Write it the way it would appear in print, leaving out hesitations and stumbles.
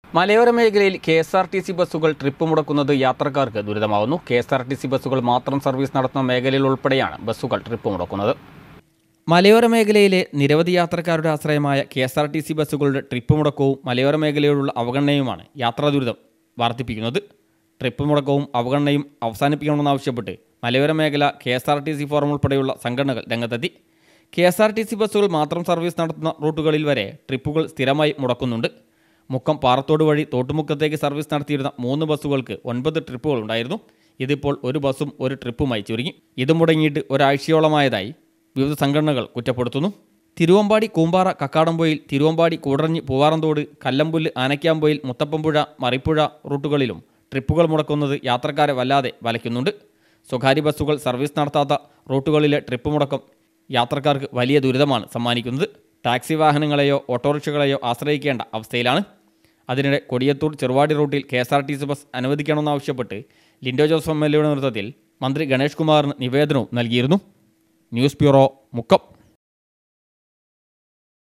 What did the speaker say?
മലയോര മേഖലയിൽ കെ.എസ്.ആർ.ടി.സി ബസ്സുകൾ ട്രിപ്പ് മുടക്കുന്നത് യാത്രക്കാർക്ക് ദുരിതമാവുന്നു. കെ.എസ്.ആർ.ടി.സി ബസ്സുകൾ മാത്രം സർവീസ് നടത്തുന്ന മേഖലയിൽ ഉൾപ്പെടെയാണ് ബസ്സുകൾ ട്രിപ്പ് മുടക്കുന്നത്. മലയോര മേഖലയിലെ നിരവധി യാത്രക്കാരുടെ ആശ്രയമായ കെ.എസ്.ആർ.ടി.സി ബസ്സുകളുടെ ട്രിപ്പ് മുടക്കവും മലയോര മേഖലയോടുള്ള അവഗണനയുമാണ് യാത്രാ ദുരിതം വർദ്ധിപ്പിക്കുന്നത്. ട്രിപ്പ് മുടക്കവും അവഗണനയും അവസാനിപ്പിക്കണമെന്നാവശ്യപ്പെട്ട് മലയോര മേഖല കെ.എസ്.ആർ.ടി.സി ഫോറം ഉൾപ്പെടെയുള്ള സംഘടനകൾ രംഗത്തെത്തി. കെ.എസ്.ആർ.ടി.സി ബസ്സുകൾ മാത്രം സർവീസ് നടത്തുന്ന റൂട്ടുകളിൽ വരെ ട്രിപ്പുകൾ സ്ഥിരമായി മുടക്കുന്നുണ്ട്. മുക്കം പാറത്തോട് വഴി തോട്ടുമുക്കത്തേക്ക് സർവീസ് നടത്തിയിരുന്ന 3 ബസ്സുകൾക്ക് 9 ട്രിപ്പുകൾ ഉണ്ടായിരുന്നു. ഇതിപ്പോൾ ഒരു ബസ്സും ഒരു ട്രിപ്പുമായി ചുരുങ്ങി. ഇത് മുടങ്ങിയിട്ട് ഒരാഴ്ചയോളമായതായി വിവിധ സംഘടനകൾ കുറ്റപ്പെടുത്തുന്നു. തിരുവമ്പാടി കൂമ്പാറ കക്കാടംപൊയിൽ, തിരുവമ്പാടി കൂടറഞ്ഞി പൂവാറന്തോട്, കല്ലമ്പുല്ല് ആനയ്ക്കാമ്പൊയിൽ, മുത്തപ്പമ്പുഴ മറിപ്പുഴ റൂട്ടുകളിലും ട്രിപ്പുകൾ മുടക്കുന്നത് യാത്രക്കാരെ വല്ലാതെ വലയ്ക്കുന്നുണ്ട്. സ്വകാര്യ ബസ്സുകൾ സർവീസ് നടത്താത്ത റൂട്ടുകളിലെ ട്രിപ്പ് മുടക്കം യാത്രക്കാർക്ക് വലിയ ദുരിതമാണ് സമ്മാനിക്കുന്നത്. ടാക്സി വാഹനങ്ങളെയോ ഓട്ടോറിക്ഷകളെയോ ആശ്രയിക്കേണ്ട അവസ്ഥയിലാണ്. അതിനിടെ കൊടിയത്തൂർ ചെറുവാടി റൂട്ടിൽ കെ.എസ്.ആർ.ടി.സി ബസ് അനുവദിക്കണമെന്നാവശ്യപ്പെട്ട് ലിൻഡോ ജോസഫ് എം.എൽ.എയുടെ നേതൃത്വത്തിൽ മന്ത്രി ഗണേഷ് കുമാറിന് നിവേദനവും നൽകിയിരുന്നു. News bureau, Mukkam.